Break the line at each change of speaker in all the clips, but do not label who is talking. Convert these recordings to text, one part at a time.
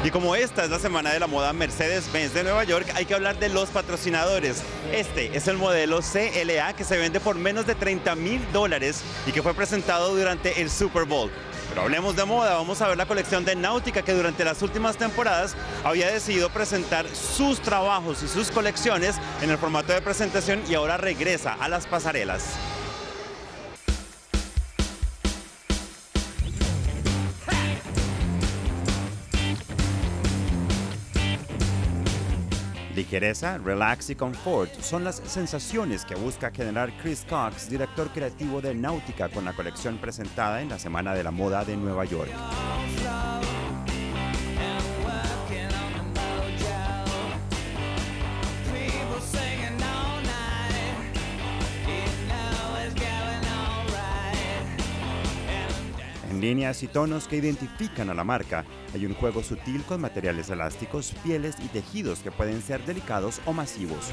Y como esta es la semana de la moda Mercedes-Benz de Nueva York, hay que hablar de los patrocinadores. Este es el modelo CLA que se vende por menos de $30.000 y que fue presentado durante el Super Bowl. Pero hablemos de moda, vamos a ver la colección de Nautica que durante las últimas temporadas había decidido presentar sus trabajos y sus colecciones en el formato de presentación y ahora regresa a las pasarelas. Ligereza, relax y confort son las sensaciones que busca generar Chris Cox, director creativo de Nautica, con la colección presentada en la Semana de la Moda de Nueva York. En líneas y tonos que identifican a la marca, hay un juego sutil con materiales elásticos, pieles y tejidos que pueden ser delicados o masivos.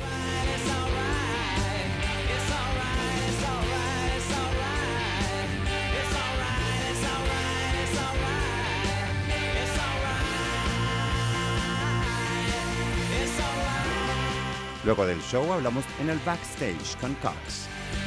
Luego del show hablamos en el backstage con Cox.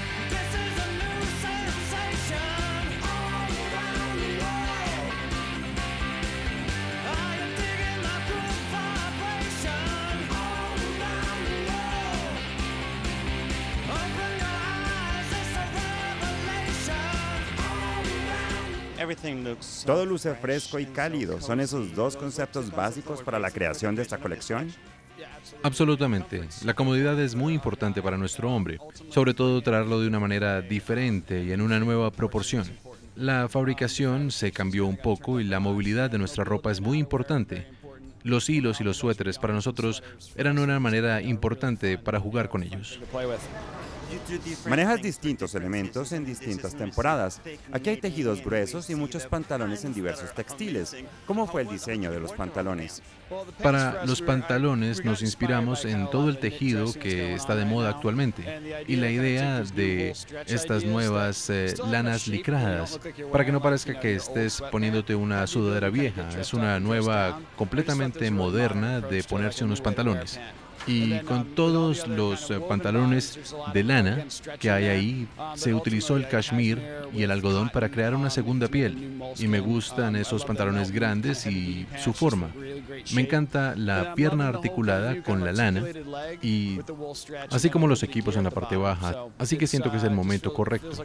Todo luce fresco y cálido. ¿Son esos dos conceptos básicos para la creación de esta colección?
Absolutamente. La comodidad es muy importante para nuestro hombre, sobre todo traerlo de una manera diferente y en una nueva proporción. La fabricación se cambió un poco y la movilidad de nuestra ropa es muy importante. Los hilos y los suéteres para nosotros eran una manera importante para jugar con ellos.
Manejas distintos elementos en distintas temporadas. Aquí hay tejidos gruesos y muchos pantalones en diversos textiles. ¿Cómo fue el diseño de los pantalones?
Para los pantalones nos inspiramos en todo el tejido que está de moda actualmente y la idea de estas nuevas lanas licradas, para que no parezca que estés poniéndote una sudadera vieja. Es una nueva completamente moderna de ponerse unos pantalones. Y con todos los pantalones de lana que hay ahí, se utilizó el cashmere y el algodón para crear una segunda piel. Y me gustan esos pantalones grandes y su forma. Me encanta la pierna articulada con la lana, y así como los equipos en la parte baja. Así que siento que es el momento correcto.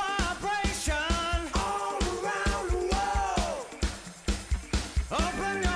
Open your